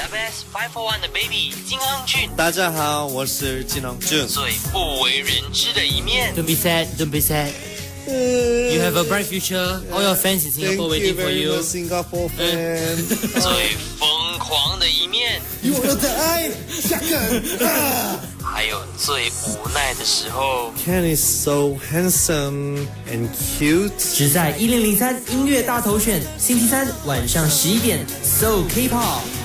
SS501 的 baby 金亨俊。 大家好，我是金亨俊。 最不为人知的一面。 Don't be sad, don't be sad. You have a bright future. All your fans in Singapore waiting for you. Singapore fan. 最疯狂的一面。 我的爱，下个啊！ 还有最无奈的时候。 Ken is so handsome and cute. 只在1003音乐大头选，星期三晚上11点 ，So K-pop。